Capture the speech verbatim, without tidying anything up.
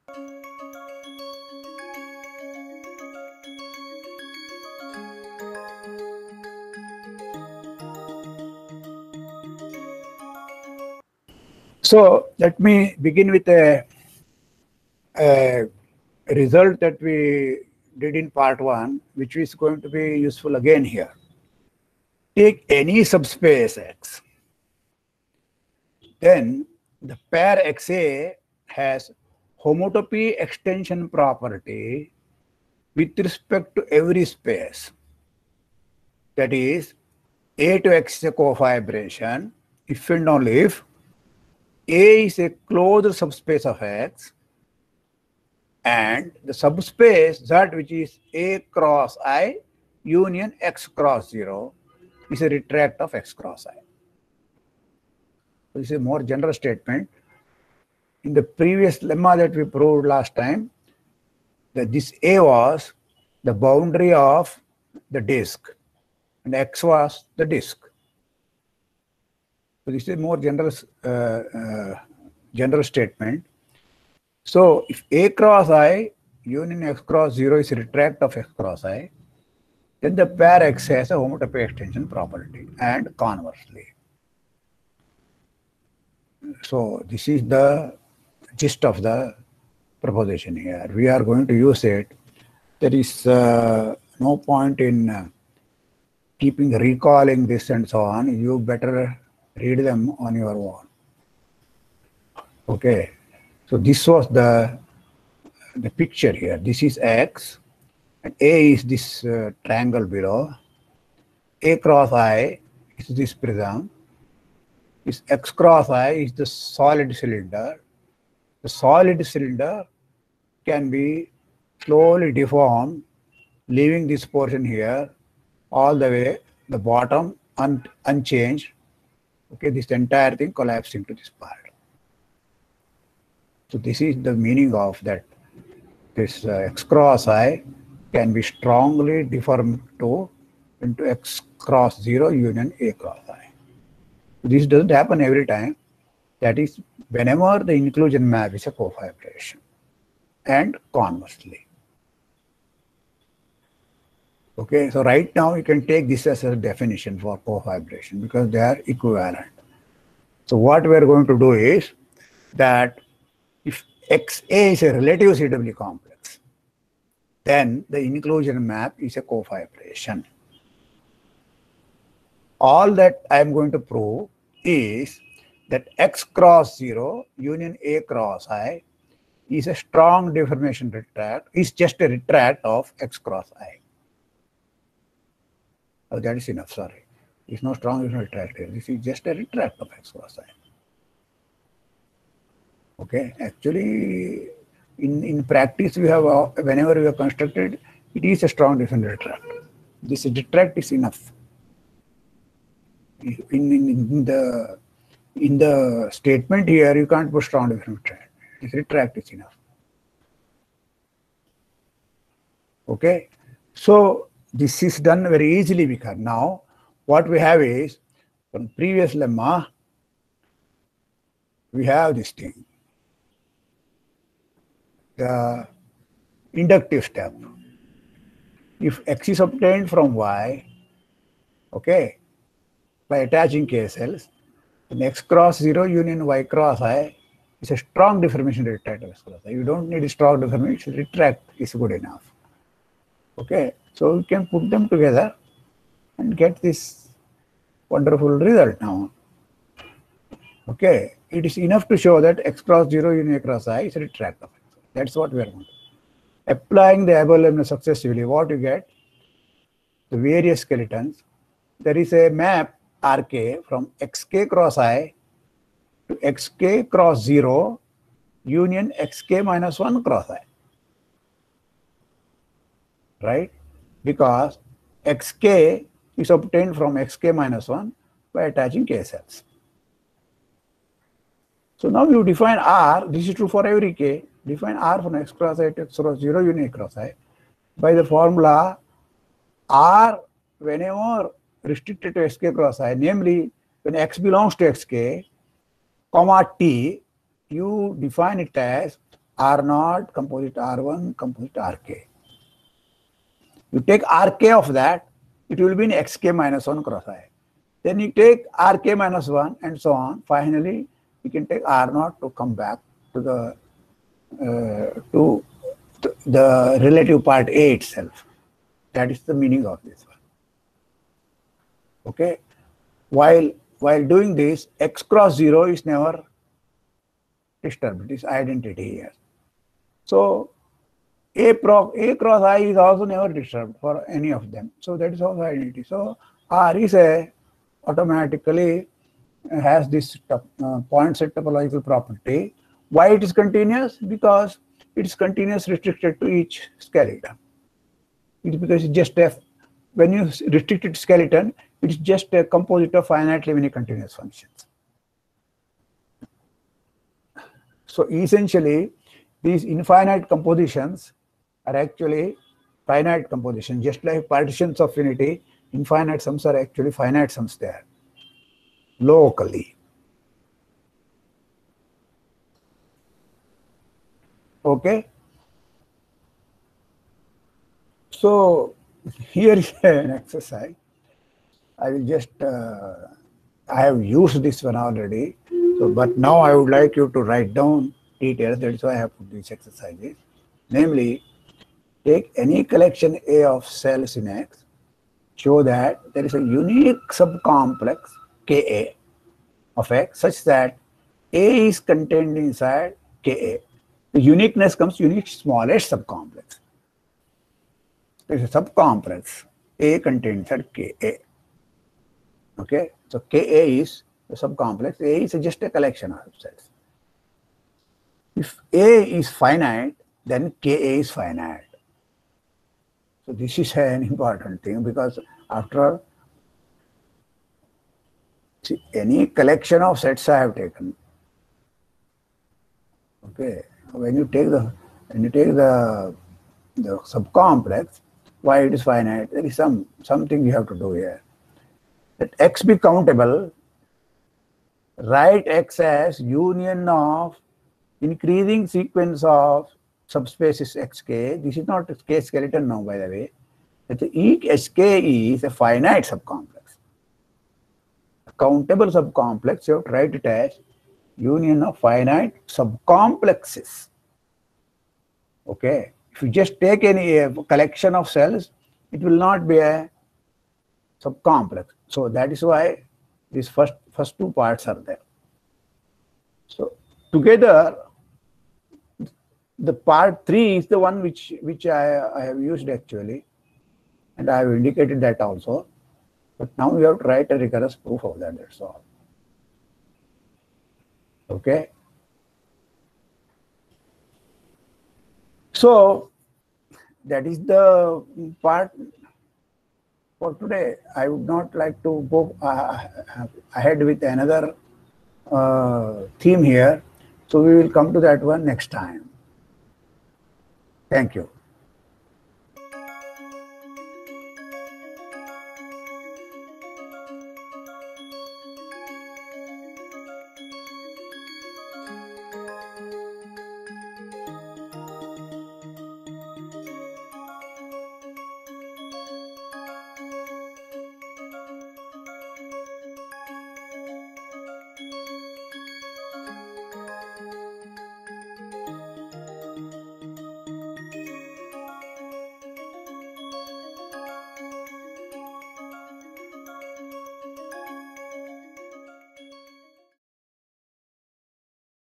So let me begin with a, a result that we did in part one, which is going to be useful again here. Take any subspace X, then the pair X A has homotopy extension property with respect to every space. That is, A to X is a cofibration if and only if A is a closed subspace of X and the subspace Z, which is A cross I union X cross zero, is a retract of X cross I. This is a more general statement. In the previous lemma that we proved last time, that this A was the boundary of the disk and X was the disk. So this is a more general, uh, uh, general statement. So if A cross I union X cross zero is a retract of X cross I, then the pair X has a homotopy extension property, and conversely. So this is the gist of the proposition here. We are going to use it. There is uh, no point in uh, keeping recalling this and so on. You better read them on your own. Okay. So this was the, the picture here. This is X, and A is this uh, triangle below. A cross I is this prism. This X cross I is the solid cylinder. The solid cylinder can be slowly deformed, leaving this portion here all the way, the bottom un unchanged. Okay, this entire thing collapsing to this part. So this is the meaning of that. This uh, X cross I can be strongly deformed to into X cross zero union A cross I. This doesn't happen every time. That is whenever the inclusion map is a cofibration, and conversely. Okay, so right now you can take this as a definition for cofibration because they are equivalent. So what we are going to do is that if X A is a relative C W complex, then the inclusion map is a cofibration. All that I am going to prove is that X cross zero union A cross I is a strong deformation retract, is just a retract of X cross I. Oh, that is enough, sorry. There is no strong retract here. This is just a retract of X cross I. Okay, actually, in, in practice, we have, uh, whenever we have constructed, it is a strong deformation retract. This retract is enough. In, in, in the in the statement here, you can't put strong deformation retract. This retract is enough. Okay, so this is done very easily because now what we have is from previous lemma, we have this thing, the inductive step. If X is obtained from Y, okay, by attaching K cells, then X cross zero union Y cross I is a strong deformation retract of X cross I. You don't need a strong deformation, retract is good enough. Okay, so we can put them together and get this wonderful result now. Okay, it is enough to show that X cross zero union A cross I is a retract of X. That's what we are going to do. Applying the above lemma successively, what you get? The various skeletons. There is a map R K from X K cross I to X K cross zero union X K minus one cross I. Right? Because X K is obtained from X K minus one by attaching K cells. So now you define R, this is true for every K, define R from X cross I to X cross zero union A cross I by the formula R whenever restricted to X K cross I, namely when X belongs to X K, comma T, you define it as R naught, composite R one, composite R K. You take R K of that, it will be in X K minus one cross I. Then you take R K minus one and so on. Finally, you can take R naught to come back to the uh, to the relative part A itself. That is the meaning of this one. Okay. While while doing this, X cross zero is never disturbed. It is identity here. So A, pro, A cross I is also never disturbed for any of them. So that is also identity. So R is a automatically has this uh, point set topological property. Why it is continuous? Because it is continuous restricted to each skeleton. It is because it's just a, when you restrict it to skeleton, it is just a composite of finitely many continuous functions. So essentially, these infinite compositions are actually finite compositions. Just like partitions of finity, infinite sums are actually finite sums there, locally. Okay. So here is an exercise. I will just, uh, I have used this one already. So, but now I would like you to write down details. That's why I have put these exercises. Namely, take any collection A of cells in X, show that there is a unique subcomplex Ka of X such that A is contained inside Ka. The uniqueness comes unique smallest subcomplex. There is a subcomplex A contained inside Ka. Okay, so Ka is the subcomplex. A is just a collection of cells. If A is finite, then Ka is finite. So this is an important thing, because after all, see, any collection of sets I have taken. Okay, when you take the when you take the the subcomplex, why it is finite? There is some something you have to do here. Let X be countable. Write X as union of increasing sequence of subspaces X K. This is not K skeleton now, by the way. That each S K is a finite subcomplex. A countable subcomplex, you have to write it as union of finite subcomplexes. Okay. If you just take any uh, collection of cells, it will not be a subcomplex. So that is why these first first two parts are there. So together, the part three is the one which which I, I have used actually, and I have indicated that also. But now we have to write a rigorous proof of that. That's all. Okay. So that is the part for today. I would not like to go uh, ahead with another uh, theme here. So we will come to that one next time. Thank you.